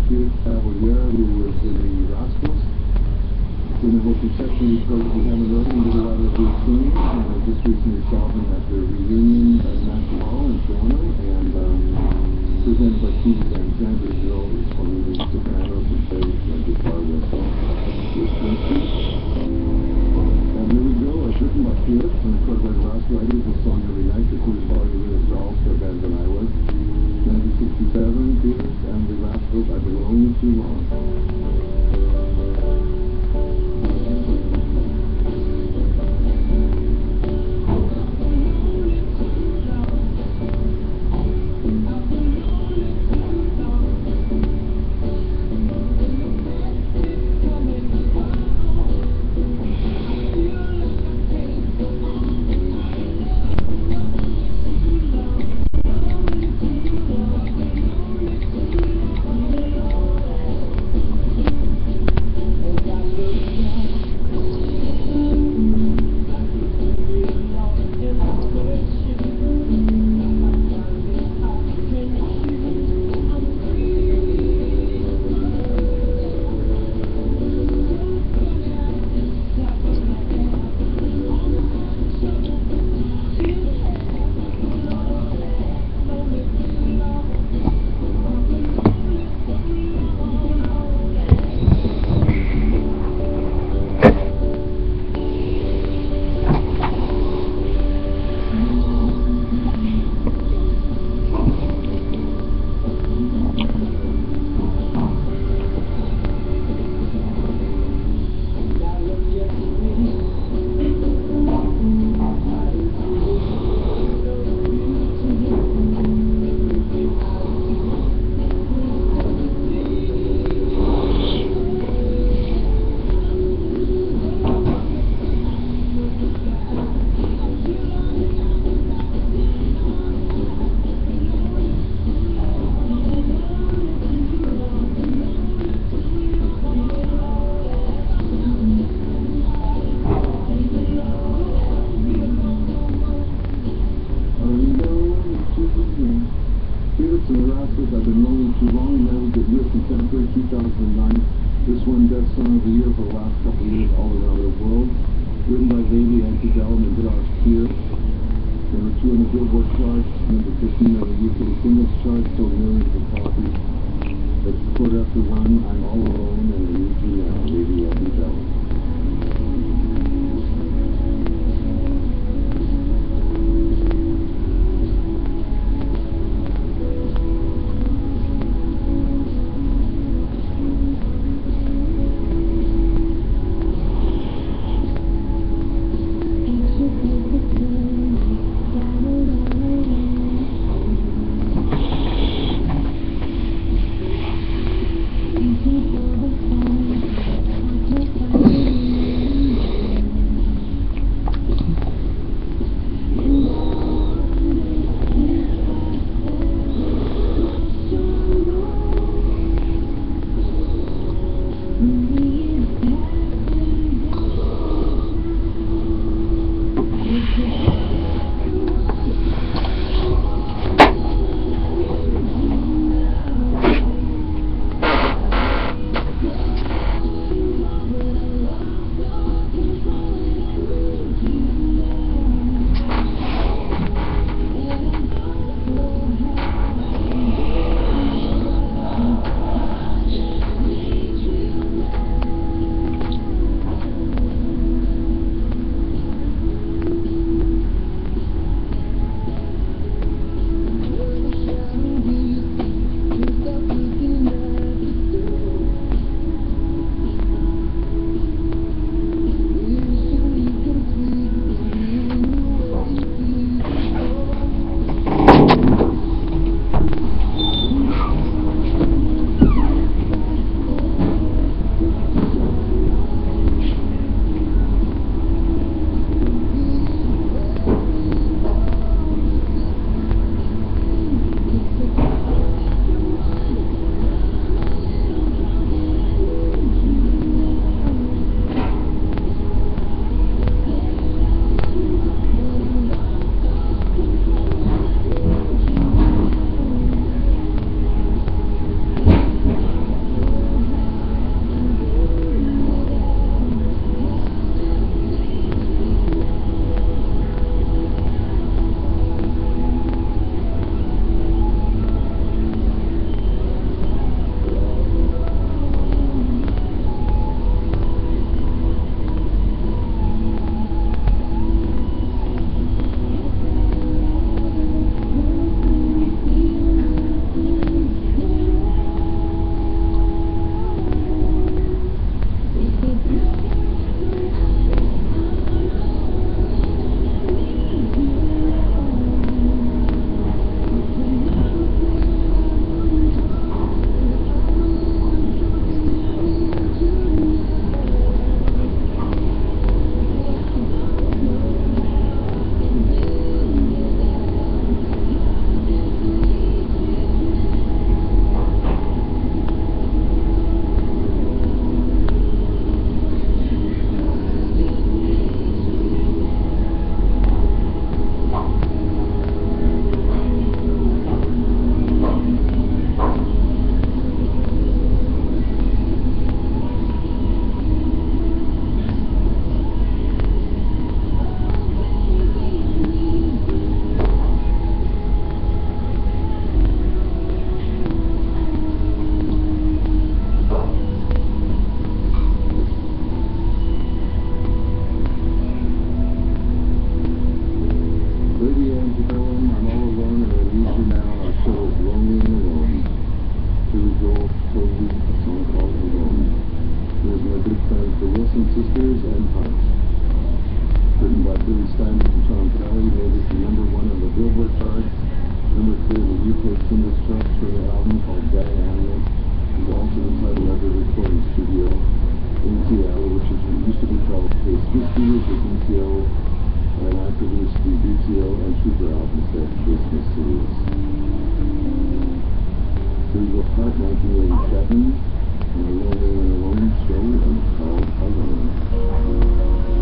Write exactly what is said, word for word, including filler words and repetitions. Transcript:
Pierce Cavalier, who was in the Rascals. In the whole conception we spoke with him and wrote into a lot of the team, and I just recently saw them at their reunion at National Hall in Toronto, and um, presented by Stevie Van Zandt, you know, it's one of the sopranos and bass and guitar with with Winston. And there we go, it's written by Pierce and recorded by the Rascals. I do this song every night because he was probably with the all-star band than I was. nineteen sixty-seven, Pierce and the Rascals, I've been lonely too long. I've been lonely too long, and that was the U S Contemporary two thousand nine. This one Best Song of the Year for the last couple of years all around the world. Written by Baby and Fidel and Josh Pierce. Number two on the Billboard charts, number fifteen on the U K singles chart, sold millions of copies. That's quarter after one, I'm all alone, and I need you now, Baby and Fidel. Thank you. single track solo album called Bad Animals. It's also the title of the recording studio in Seattle, which is used to be called Space Whiskey, which is in Seattle, and I produced the B T O and Trooper albums that Space Whiskey is. So we go back nineteen eighty-seven, and a Lonely and Alone show, and it's called Alone.